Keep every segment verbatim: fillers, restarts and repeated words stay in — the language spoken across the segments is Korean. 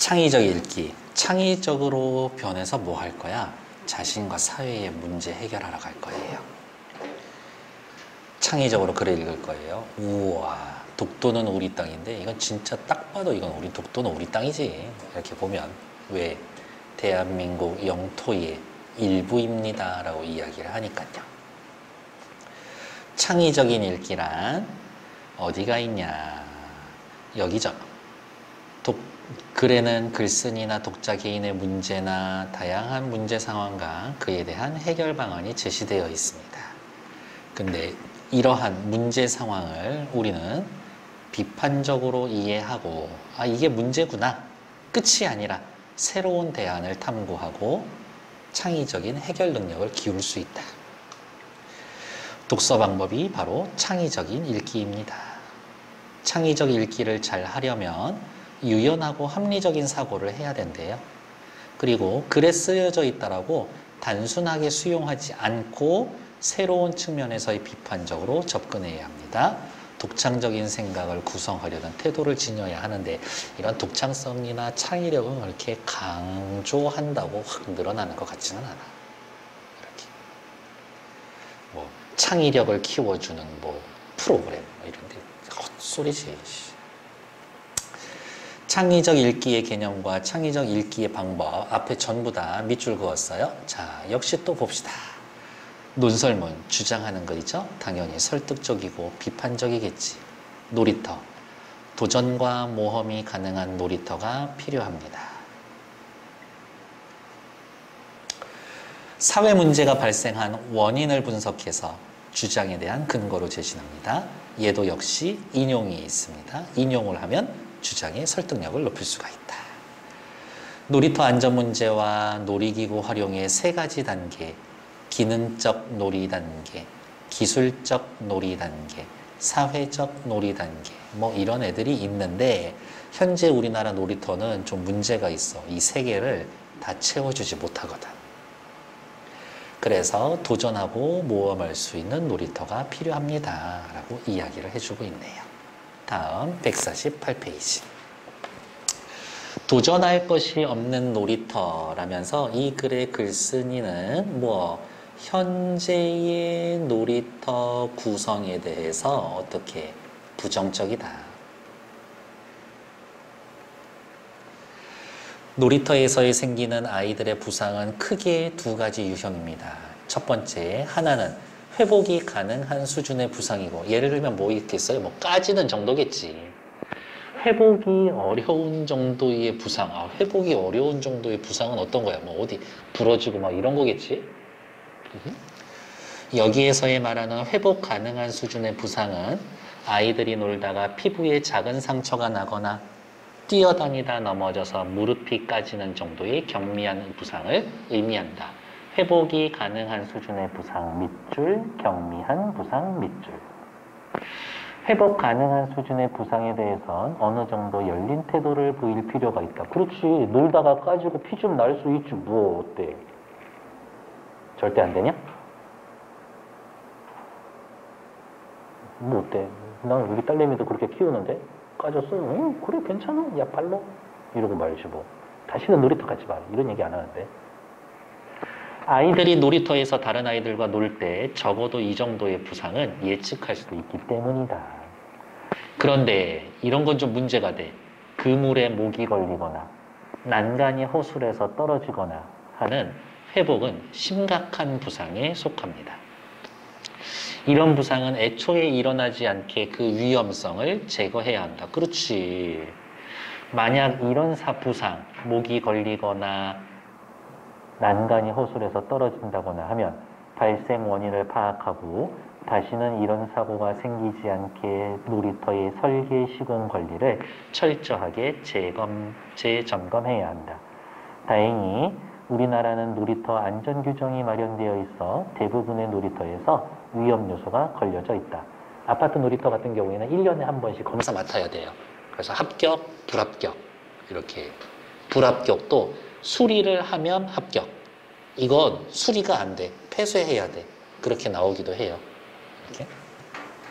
창의적 읽기. 창의적으로 변해서 뭐 할 거야? 자신과 사회의 문제 해결하러 갈 거예요. 창의적으로 글을 읽을 거예요. 우와, 독도는 우리 땅인데 이건 진짜 딱 봐도 이건 우리 독도는 우리 땅이지. 이렇게 보면 왜? 대한민국 영토의 일부입니다 라고 이야기를 하니까요. 창의적인 읽기란 어디가 있냐? 여기죠. 독, 글에는 글쓴이나 독자 개인의 문제나 다양한 문제 상황과 그에 대한 해결 방안이 제시되어 있습니다. 근데 이러한 문제 상황을 우리는 비판적으로 이해하고 아 이게 문제구나 끝이 아니라 새로운 대안을 탐구하고 창의적인 해결 능력을 기울 수 있다. 독서 방법이 바로 창의적인 읽기입니다. 창의적 읽기를 잘 하려면 유연하고 합리적인 사고를 해야 된대요. 그리고 글에 쓰여져 있다라고 단순하게 수용하지 않고 새로운 측면에서의 비판적으로 접근해야 합니다. 독창적인 생각을 구성하려는 태도를 지녀야 하는데 이런 독창성이나 창의력은 그렇게 강조한다고 확 늘어나는 것 같지는 않아. 이렇게 뭐 창의력을 키워주는 뭐 프로그램 뭐 이런데 헛소리지. 창의적 읽기의 개념과 창의적 읽기의 방법 앞에 전부 다 밑줄 그었어요. 자, 역시 또 봅시다. 논설문, 주장하는 거 있죠? 당연히 설득적이고 비판적이겠지. 놀이터, 도전과 모험이 가능한 놀이터가 필요합니다. 사회 문제가 발생한 원인을 분석해서 주장에 대한 근거로 제시합니다. 얘도 역시 인용이 있습니다. 인용을 하면 주장의 설득력을 높일 수가 있다. 놀이터 안전 문제와 놀이기구 활용의 세 가지 단계, 기능적 놀이 단계, 기술적 놀이 단계, 사회적 놀이 단계 뭐 이런 애들이 있는데 현재 우리나라 놀이터는 좀 문제가 있어. 이 세 개를 다 채워주지 못하거든. 그래서 도전하고 모험할 수 있는 놀이터가 필요합니다 라고 이야기를 해주고 있네요. 다음 백사십팔 페이지. 도전할 것이 없는 놀이터라면서 이 글의 글쓴이는 뭐 현재의 놀이터 구성에 대해서 어떻게 부정적이다. 놀이터에서의 생기는 아이들의 부상은 크게 두 가지 유형입니다. 첫 번째, 하나는 회복이 가능한 수준의 부상이고 예를 들면 뭐 있겠어요? 뭐 까지는 정도겠지. 회복이 어려운 정도의 부상. 아, 회복이 어려운 정도의 부상은 어떤 거야? 뭐 어디 부러지고 막 이런 거겠지? 여기에서의 말하는 회복 가능한 수준의 부상은 아이들이 놀다가 피부에 작은 상처가 나거나 뛰어다니다 넘어져서 무릎이 까지는 정도의 경미한 부상을 의미한다. 회복이 가능한 수준의 부상 밑줄, 경미한 부상 밑줄. 회복 가능한 수준의 부상에 대해선 어느 정도 열린 태도를 보일 필요가 있다. 그렇지. 놀다가 까지고 피 좀 날 수 있지. 뭐 어때? 절대 안 되냐? 뭐 어때? 난 우리 딸내미도 그렇게 키우는데 까졌어? 응 그래 괜찮아. 야 발로 이러고 말지 뭐. 다시는 놀이터 가지 마. 이런 얘기 안 하는데. 아이들이 놀이터에서 다른 아이들과 놀 때 적어도 이 정도의 부상은 예측할 수도 있기 때문이다. 그런데 이런 건 좀 문제가 돼. 그물에 목이 걸리거나 난간이 허술해서 떨어지거나 하는 회복은 심각한 부상에 속합니다. 이런 부상은 애초에 일어나지 않게 그 위험성을 제거해야 한다. 그렇지. 만약 이런 사 부상, 목이 걸리거나 난간이 허술해서 떨어진다거나 하면 발생 원인을 파악하고 다시는 이런 사고가 생기지 않게 놀이터의 설계 시공 관리를 철저하게 재검, 재점검해야 한다. 다행히 우리나라는 놀이터 안전규정이 마련되어 있어 대부분의 놀이터에서 위험 요소가 걸려져 있다. 아파트 놀이터 같은 경우에는 일 년에 한 번씩 검사 맡아야 돼요. 그래서 합격, 불합격 이렇게. 불합격도 수리를 하면 합격. 이건 수리가 안 돼. 폐쇄해야 돼. 그렇게 나오기도 해요. 이렇게.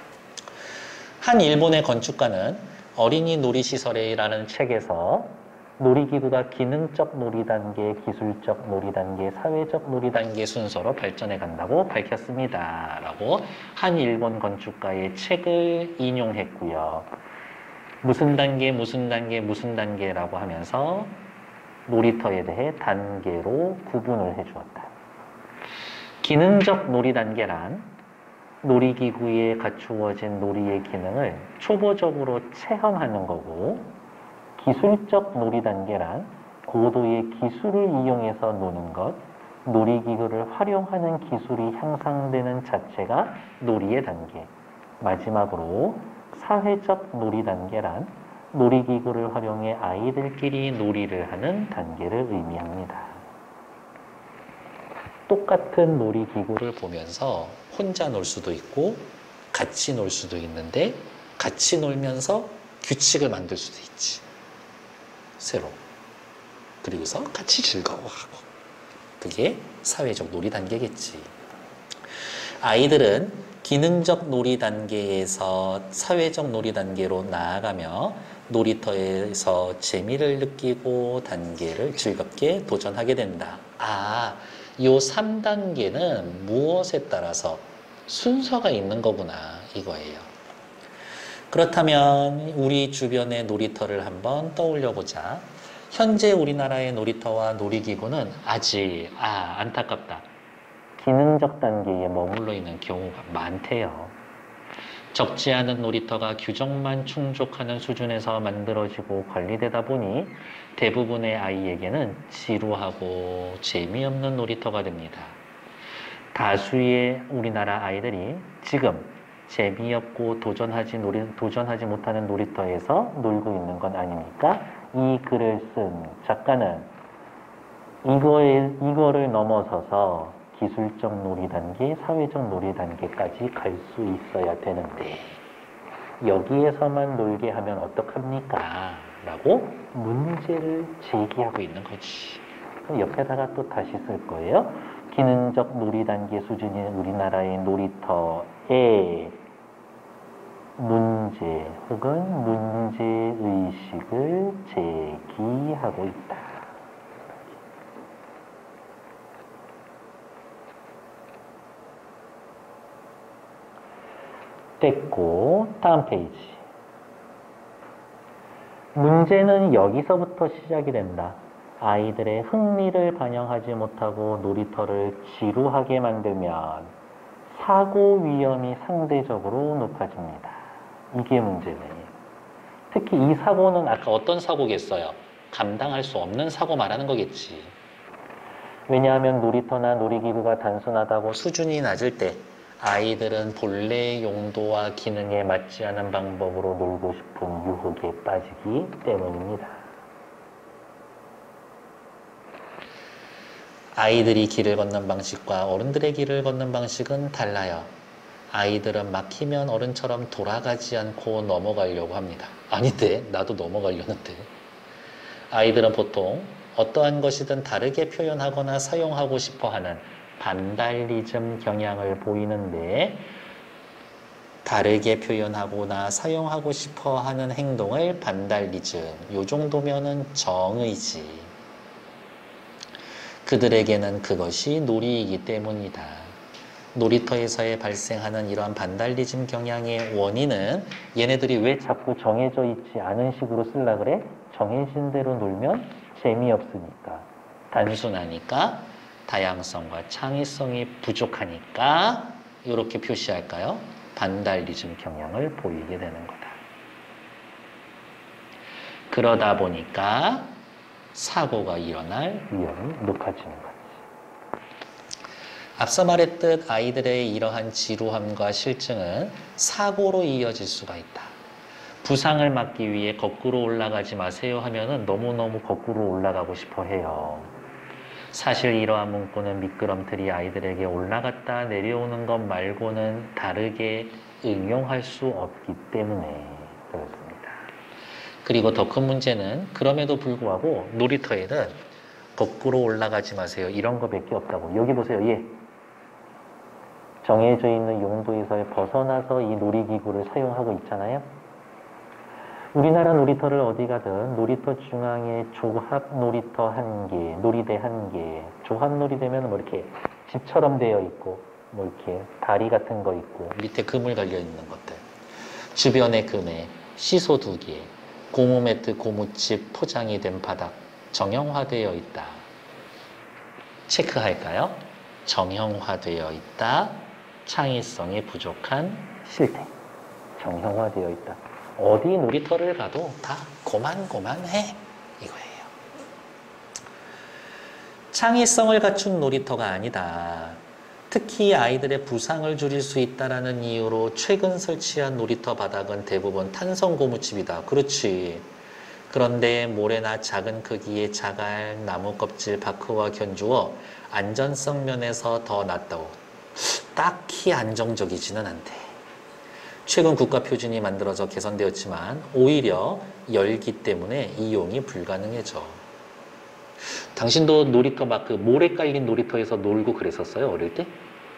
한 일본의 건축가는 어린이 놀이시설이라는 책에서 놀이기구가 기능적 놀이단계, 기술적 놀이단계, 사회적 놀이단계 순서로 발전해 간다고 밝혔습니다. 라고 한 일본 건축가의 책을 인용했고요. 무슨 단계, 무슨 단계, 무슨 단계라고 하면서 놀이터에 대해 단계로 구분을 해주었다. 기능적 놀이단계란 놀이기구에 갖추어진 놀이의 기능을 초보적으로 체험하는 거고, 기술적 놀이단계란 고도의 기술을 이용해서 노는 것, 놀이기구를 활용하는 기술이 향상되는 자체가 놀이의 단계. 마지막으로 사회적 놀이단계란 놀이기구를 활용해 아이들끼리 놀이를 하는 단계를 의미합니다. 똑같은 놀이기구를 보면서 혼자 놀 수도 있고 같이 놀 수도 있는데, 같이 놀면서 규칙을 만들 수도 있지. 새로. 그리고서 같이 즐거워하고. 그게 사회적 놀이 단계겠지. 아이들은 기능적 놀이 단계에서 사회적 놀이 단계로 나아가며 놀이터에서 재미를 느끼고 단계를 즐겁게 도전하게 된다. 아, 요 삼 단계는 무엇에 따라서 순서가 있는 거구나, 이거예요. 그렇다면 우리 주변의 놀이터를 한번 떠올려 보자. 현재 우리나라의 놀이터와 놀이기구는 아직, 아, 안타깝다, 기능적 단계에 머물러 있는 경우가 많대요. 적지 않은 놀이터가 규정만 충족하는 수준에서 만들어지고 관리되다 보니 대부분의 아이에게는 지루하고 재미없는 놀이터가 됩니다. 다수의 우리나라 아이들이 지금 재미없고 도전하지, 놀이, 도전하지 못하는 놀이터에서 놀고 있는 건 아닙니까? 이 글을 쓴 작가는 이거에, 이거를 넘어서서 기술적 놀이 단계, 사회적 놀이 단계까지 갈 수 있어야 되는데 여기에서만 놀게 하면 어떡합니까? 라고 문제를 제기하고 있는 거지. 그럼 옆에다가 또 다시 쓸 거예요. 기능적 놀이 단계 수준인 우리나라의 놀이터에 문제 혹은 문제의식을 제기하고 있다. 됐고, 다음 페이지. 문제는 여기서부터 시작이 된다. 아이들의 흥미를 반영하지 못하고 놀이터를 지루하게 만들면 사고 위험이 상대적으로 높아집니다. 이게 문제네. 특히 이 사고는 아까 어떤 사고겠어요? 감당할 수 없는 사고 말하는 거겠지. 왜냐하면 놀이터나 놀이기구가 단순하다고 수준이 낮을 때 아이들은 본래 용도와 기능에 맞지 않은 방법으로 놀고 싶은 유혹에 빠지기 때문입니다. 아이들이 길을 걷는 방식과 어른들의 길을 걷는 방식은 달라요. 아이들은 막히면 어른처럼 돌아가지 않고 넘어가려고 합니다. 아닌데, 나도 넘어가려는데. 아이들은 보통 어떠한 것이든 다르게 표현하거나 사용하고 싶어하는 반달리즘 경향을 보이는데, 다르게 표현하거나 사용하고 싶어하는 행동을 반달리즘, 요 정도면은 정의지. 그들에게는 그것이 놀이이기 때문이다. 놀이터에서의 발생하는 이러한 반달리즘 경향의 원인은 얘네들이 왜 자꾸 정해져 있지 않은 식으로 쓰려 그래? 정해진 대로 놀면 재미없으니까, 단순하니까, 다양성과 창의성이 부족하니까 이렇게 표시할까요? 반달리즘 경향을 보이게 되는 거다. 그러다 보니까 사고가 일어날 위험이 높아지는 거지. 앞서 말했듯 아이들의 이러한 지루함과 실증은 사고로 이어질 수가 있다. 부상을 막기 위해 거꾸로 올라가지 마세요 하면은 너무너무 거꾸로 올라가고 싶어 해요. 사실 이러한 문구는 미끄럼틀이 아이들에게 올라갔다 내려오는 것 말고는 다르게 응용할 수 없기 때문에 그렇습니다. 그리고 더 큰 문제는 그럼에도 불구하고 놀이터에는 거꾸로 올라가지 마세요 이런 거밖에 없다고. 여기 보세요. 예. 정해져 있는 용도에서 벗어나서 이 놀이기구를 사용하고 있잖아요. 우리나라 놀이터를 어디 가든 놀이터 중앙에 조합 놀이터 한 개, 놀이대 한 개, 조합 놀이대면 뭐 이렇게 집처럼 되어 있고, 뭐 이렇게 다리 같은 거 있고, 밑에 그물 달려 있는 것들, 주변에 그네, 시소 두 개, 고무 매트, 고무칩 포장이 된 바닥, 정형화되어 있다. 체크할까요? 정형화되어 있다. 창의성이 부족한 실태. 정형화되어 있다. 어디 놀이터를 가도 다 고만고만해 이거예요. 창의성을 갖춘 놀이터가 아니다. 특히 아이들의 부상을 줄일 수 있다는 이유로 최근 설치한 놀이터 바닥은 대부분 탄성 고무칩이다. 그렇지. 그런데 모래나 작은 크기의 자갈, 나무 껍질, 바크와 견주어 안전성 면에서 더 낫다고. 딱히 안정적이지는 않대. 최근 국가표준이 만들어져 개선되었지만 오히려 열기 때문에 이용이 불가능해져. 당신도 놀이터 막 그 모래 깔린 놀이터에서 놀고 그랬었어요? 어릴 때?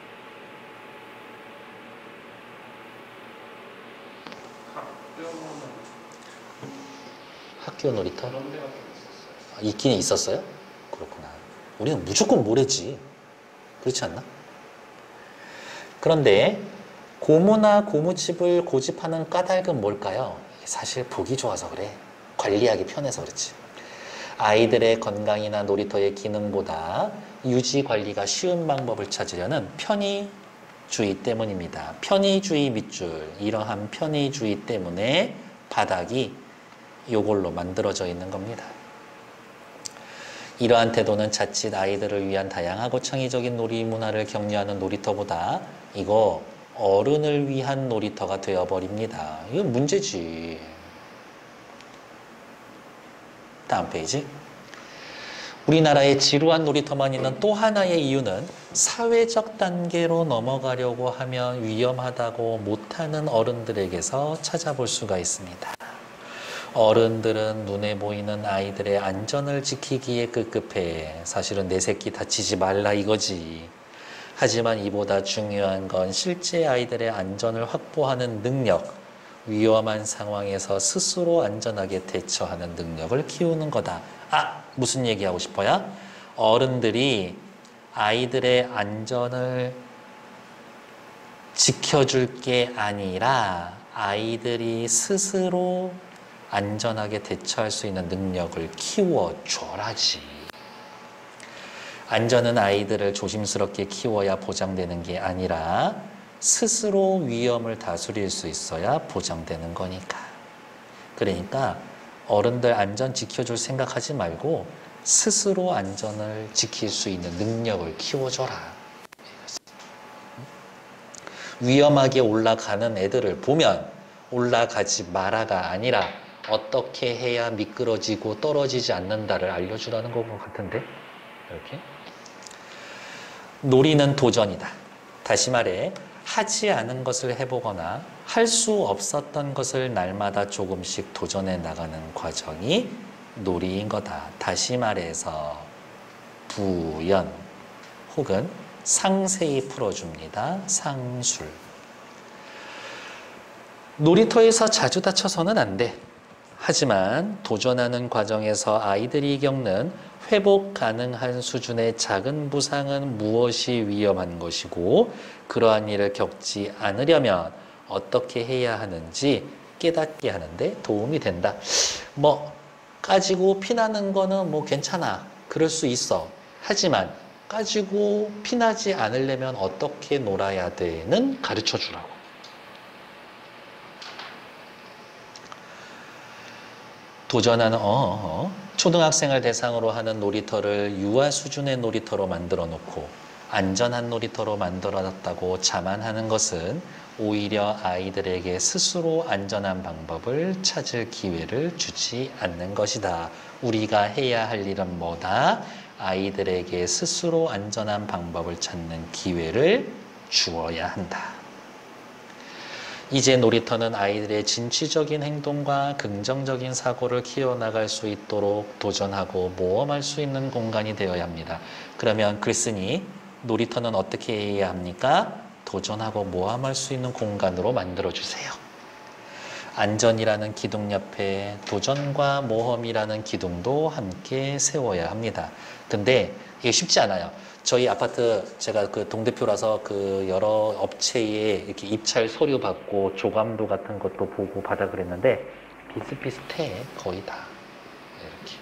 학교 놀이터? 아, 있긴 있었어요? 그렇구나. 우리는 무조건 모래지. 그렇지 않나? 그런데 고무나 고무칩을 고집하는 까닭은 뭘까요? 사실 보기 좋아서 그래. 관리하기 편해서 그렇지. 아이들의 건강이나 놀이터의 기능보다 유지 관리가 쉬운 방법을 찾으려는 편의주의 때문입니다. 편의주의 밑줄, 이러한 편의주의 때문에 바닥이 이걸로 만들어져 있는 겁니다. 이러한 태도는 자칫 아이들을 위한 다양하고 창의적인 놀이 문화를 격려하는 놀이터보다 이거 어른을 위한 놀이터가 되어버립니다. 이건 문제지. 다음 페이지. 우리나라에 지루한 놀이터만 있는 또 하나의 이유는 사회적 단계로 넘어가려고 하면 위험하다고 못하는 어른들에게서 찾아볼 수가 있습니다. 어른들은 눈에 보이는 아이들의 안전을 지키기에 급급해. 사실은 내 새끼 다치지 말라 이거지. 하지만 이보다 중요한 건 실제 아이들의 안전을 확보하는 능력, 위험한 상황에서 스스로 안전하게 대처하는 능력을 키우는 거다. 아, 무슨 얘기하고 싶어요? 어른들이 아이들의 안전을 지켜줄 게 아니라 아이들이 스스로 안전하게 대처할 수 있는 능력을 키워줘라지. 안전은 아이들을 조심스럽게 키워야 보장되는 게 아니라 스스로 위험을 다스릴 수 있어야 보장되는 거니까. 그러니까 어른들 안전 지켜줄 생각하지 말고 스스로 안전을 지킬 수 있는 능력을 키워줘라. 위험하게 올라가는 애들을 보면 올라가지 마라가 아니라 어떻게 해야 미끄러지고 떨어지지 않는다를 알려주라는 것 같은데? 이렇게. 놀이는 도전이다. 다시 말해 하지 않은 것을 해보거나 할 수 없었던 것을 날마다 조금씩 도전해 나가는 과정이 놀이인 거다. 다시 말해서 부연 혹은 상세히 풀어줍니다. 상술. 놀이터에서 자주 다쳐서는 안 돼. 하지만 도전하는 과정에서 아이들이 겪는 회복 가능한 수준의 작은 부상은 무엇이 위험한 것이고 그러한 일을 겪지 않으려면 어떻게 해야 하는지 깨닫게 하는데 도움이 된다. 뭐 까지고 피나는 거는 뭐 괜찮아. 그럴 수 있어. 하지만 까지고 피나지 않으려면 어떻게 놀아야 되는 가르쳐 주라고. 도전하는 어, 어, 초등학생을 대상으로 하는 놀이터를 유아 수준의 놀이터로 만들어 놓고 안전한 놀이터로 만들어 놨다고 자만하는 것은 오히려 아이들에게 스스로 안전한 방법을 찾을 기회를 주지 않는 것이다. 우리가 해야 할 일은 뭐다? 아이들에게 스스로 안전한 방법을 찾는 기회를 주어야 한다. 이제 놀이터는 아이들의 진취적인 행동과 긍정적인 사고를 키워나갈 수 있도록 도전하고 모험할 수 있는 공간이 되어야 합니다. 그러면 글쓴이 놀이터는 어떻게 해야 합니까? 도전하고 모험할 수 있는 공간으로 만들어주세요. 안전이라는 기둥 옆에 도전과 모험이라는 기둥도 함께 세워야 합니다. 근데 이게 쉽지 않아요. 저희 아파트 제가 그 동대표라서 그 여러 업체에 이렇게 입찰 서류 받고 조감도 같은 것도 보고 받아 그랬는데 비슷비슷해 거의 다 이렇게.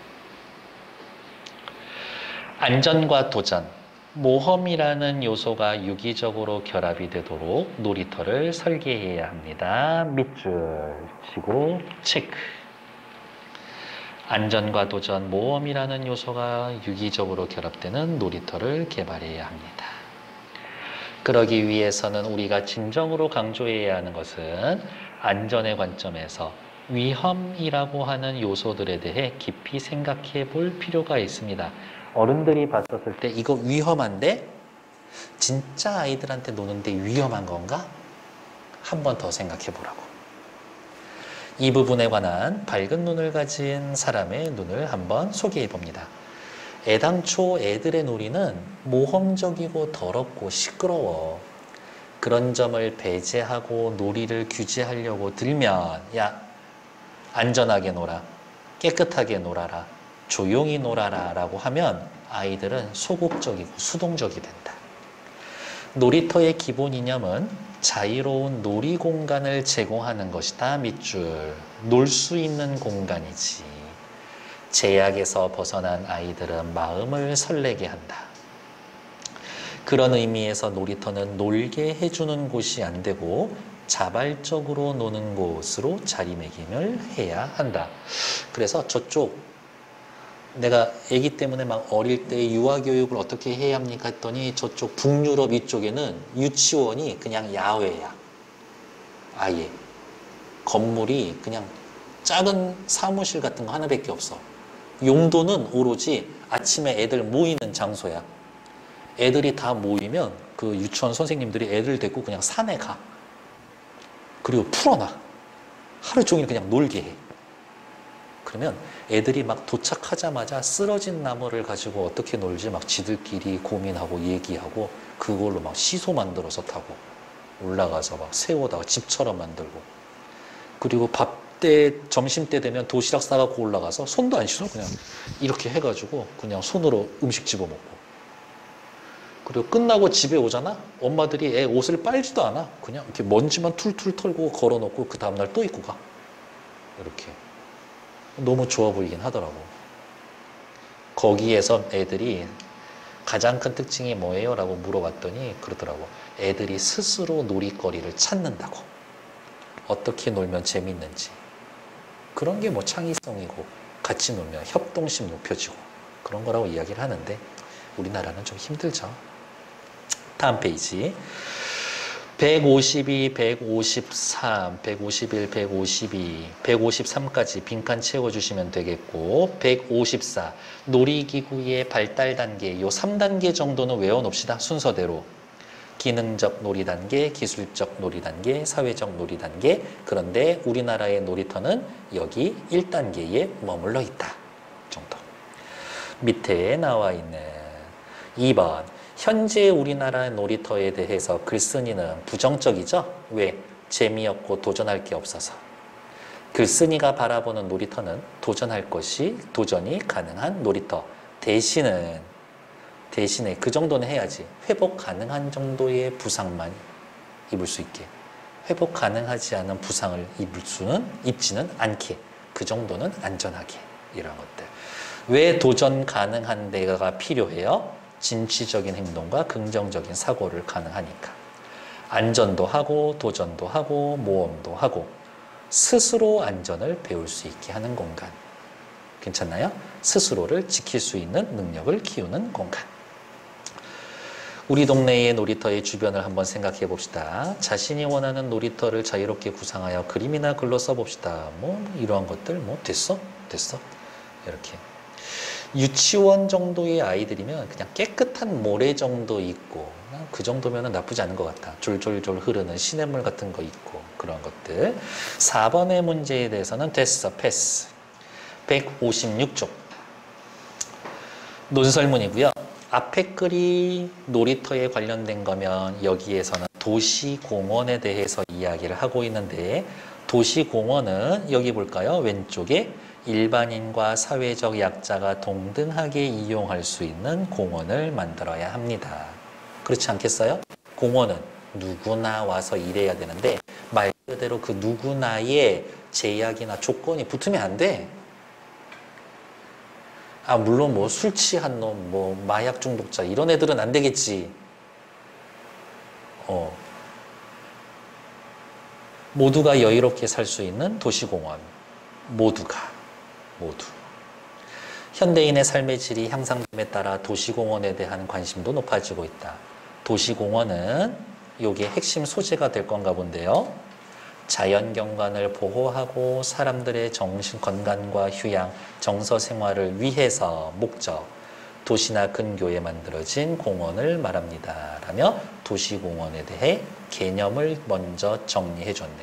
안전과 도전, 모험이라는 요소가 유기적으로 결합이 되도록 놀이터를 설계해야 합니다. 밑줄 치고 체크. 안전과 도전, 모험이라는 요소가 유기적으로 결합되는 놀이터를 개발해야 합니다. 그러기 위해서는 우리가 진정으로 강조해야 하는 것은 안전의 관점에서 위험이라고 하는 요소들에 대해 깊이 생각해 볼 필요가 있습니다. 어른들이 봤었을 때 이거 위험한데? 진짜 아이들한테 노는데 위험한 건가? 한 번 더 생각해 보라고. 이 부분에 관한 밝은 눈을 가진 사람의 눈을 한번 소개해 봅니다. 애당초 애들의 놀이는 모험적이고 더럽고 시끄러워. 그런 점을 배제하고 놀이를 규제하려고 들면 야, 안전하게 놀아, 깨끗하게 놀아라, 조용히 놀아라 라고 하면 아이들은 소극적이고 수동적이 된다. 놀이터의 기본 이념은 자유로운 놀이 공간을 제공하는 것이다. 밑줄. 놀 수 있는 공간이지. 제약에서 벗어난 아이들은 마음을 설레게 한다. 그런 의미에서 놀이터는 놀게 해주는 곳이 안 되고 자발적으로 노는 곳으로 자리매김을 해야 한다. 그래서 저쪽 내가 아기 때문에 막 어릴 때 유아교육을 어떻게 해야 합니까 했더니 저쪽 북유럽 이쪽에는 유치원이 그냥 야외야. 아예. 건물이 그냥 작은 사무실 같은 거 하나밖에 없어. 용도는 오로지 아침에 애들 모이는 장소야. 애들이 다 모이면 그 유치원 선생님들이 애들 데리고 그냥 산에 가. 그리고 풀어놔. 하루 종일 그냥 놀게 해. 그러면 애들이 막 도착하자마자 쓰러진 나무를 가지고 어떻게 놀지 막 지들끼리 고민하고 얘기하고 그걸로 막 시소 만들어서 타고 올라가서 막 세우다가 집처럼 만들고 그리고 밥 때 점심 때 되면 도시락 싸갖고 올라가서 손도 안 씻어 그냥 이렇게 해가지고 그냥 손으로 음식 집어먹고 그리고 끝나고 집에 오잖아 엄마들이 애 옷을 빨지도 않아 그냥 이렇게 먼지만 툴툴 털고 걸어놓고 그 다음날 또 입고 가 이렇게 너무 좋아 보이긴 하더라고. 거기에서 애들이 가장 큰 특징이 뭐예요? 라고 물어봤더니 그러더라고. 애들이 스스로 놀이거리를 찾는다고. 어떻게 놀면 재밌는지. 그런 게 뭐 창의성이고 같이 놀면 협동심 높여지고 그런 거라고 이야기를 하는데 우리나라는 좀 힘들죠. 다음 페이지. 백오십이, 백오십삼, 백오십일, 백오십이, 백오십삼까지 빈칸 채워주시면 되겠고 백오십사, 놀이기구의 발달 단계 요 삼 단계 정도는 외워놓읍시다. 순서대로. 기능적 놀이 단계, 기술적 놀이 단계, 사회적 놀이 단계. 그런데 우리나라의 놀이터는 여기 일 단계에 머물러 있다. 정도. 밑에 나와 있는 이 번. 현재 우리나라 놀이터에 대해서 글쓴이는 부정적이죠? 왜? 재미없고 도전할 게 없어서. 글쓴이가 바라보는 놀이터는 도전할 것이, 도전이 가능한 놀이터. 대신은, 대신에 그 정도는 해야지. 회복 가능한 정도의 부상만 입을 수 있게. 회복 가능하지 않은 부상을 입을 수는, 입지는 않게. 그 정도는 안전하게. 이런 것들. 왜 도전 가능한 데가 필요해요? 진취적인 행동과 긍정적인 사고를 가능하니까. 안전도 하고 도전도 하고 모험도 하고 스스로 안전을 배울 수 있게 하는 공간. 괜찮나요? 스스로를 지킬 수 있는 능력을 키우는 공간. 우리 동네의 놀이터의 주변을 한번 생각해 봅시다. 자신이 원하는 놀이터를 자유롭게 구상하여 그림이나 글로 써봅시다. 뭐 이러한 것들 뭐 됐어? 됐어? 이렇게. 유치원 정도의 아이들이면 그냥 깨끗한 모래 정도 있고 그 정도면 나쁘지 않은 것 같아. 졸졸졸 흐르는 시냇물 같은 거 있고 그런 것들. 사 번의 문제에 대해서는 됐어. 패스. 백오십육 쪽. 논설문이고요. 앞에 글이 놀이터에 관련된 거면 여기에서는 도시공원에 대해서 이야기를 하고 있는데 도시공원은 여기 볼까요? 왼쪽에 일반인과 사회적 약자가 동등하게 이용할 수 있는 공원을 만들어야 합니다. 그렇지 않겠어요? 공원은 누구나 와서 일해야 되는데 말 그대로 그 누구나의 제약이나 조건이 붙으면 안 돼. 아, 물론 뭐 술 취한 놈, 뭐 마약 중독자 이런 애들은 안 되겠지. 어. 모두가 여유롭게 살 수 있는 도시공원. 모두가. 모두. 현대인의 삶의 질이 향상됨에 따라 도시공원에 대한 관심도 높아지고 있다. 도시공원은 요게 핵심 소재가 될 건가 본데요. 자연경관을 보호하고 사람들의 정신 건강과 휴양, 정서 생활을 위해서 목적, 도시나 근교에 만들어진 공원을 말합니다. 라며 도시공원에 대해 개념을 먼저 정리해 줬네.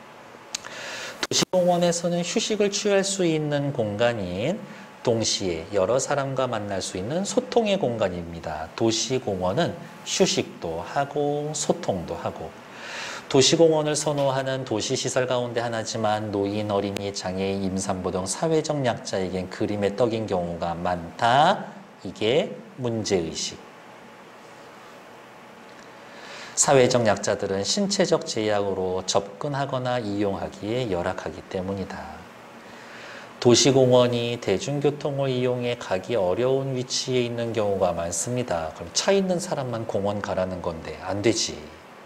도시공원에서는 휴식을 취할 수 있는 공간인 동시에 여러 사람과 만날 수 있는 소통의 공간입니다. 도시공원은 휴식도 하고 소통도 하고 도시공원을 선호하는 도시시설 가운데 하나지만 노인, 어린이, 장애인, 임산부 등 사회적 약자에겐 그림의 떡인 경우가 많다. 이게 문제의식. 사회적 약자들은 신체적 제약으로 접근하거나 이용하기에 열악하기 때문이다. 도시공원이 대중교통을 이용해 가기 어려운 위치에 있는 경우가 많습니다. 그럼 차 있는 사람만 공원 가라는 건데 안 되지.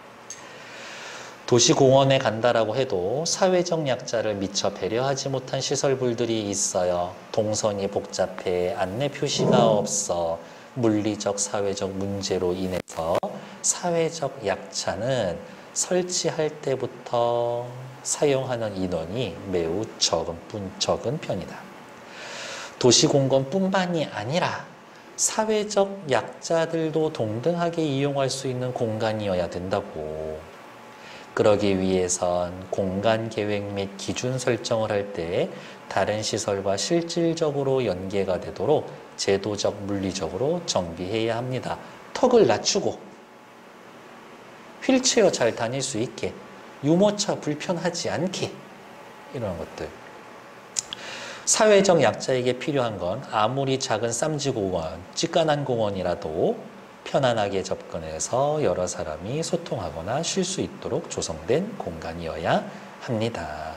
도시공원에 간다라고 해도 사회적 약자를 미처 배려하지 못한 시설물들이 있어요. 동선이 복잡해, 안내 표시가 없어, 물리적, 사회적 문제로 인해서 사회적 약자는 설치할 때부터 사용하는 인원이 매우 적은, 뿐, 적은 편이다. 도시공원뿐만이 아니라 사회적 약자들도 동등하게 이용할 수 있는 공간이어야 된다고. 그러기 위해선 공간 계획 및 기준 설정을 할 때 다른 시설과 실질적으로 연계가 되도록 제도적, 물리적으로 정비해야 합니다. 턱을 낮추고 휠체어 잘 다닐 수 있게, 유모차 불편하지 않게, 이런 것들. 사회적 약자에게 필요한 건 아무리 작은 쌈지공원, 찌깐한 공원이라도 편안하게 접근해서 여러 사람이 소통하거나 쉴 수 있도록 조성된 공간이어야 합니다.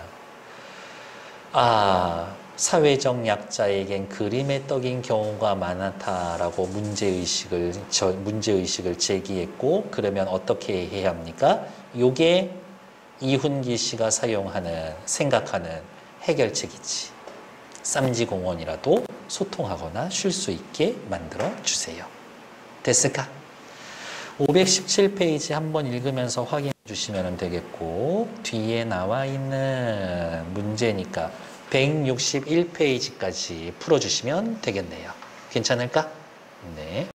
아, 사회적 약자에겐 그림의 떡인 경우가 많다라고 문제의식을, 저, 문제의식을 제기했고, 그러면 어떻게 해야 합니까? 요게 이훈기 씨가 사용하는, 생각하는 해결책이지. 쌈지공원이라도 소통하거나 쉴 수 있게 만들어 주세요. 됐을까? 오백십칠 페이지 한번 읽으면서 확인해 주시면 되겠고, 뒤에 나와 있는 문제니까 백육십일 페이지까지 풀어주시면 되겠네요. 괜찮을까? 네.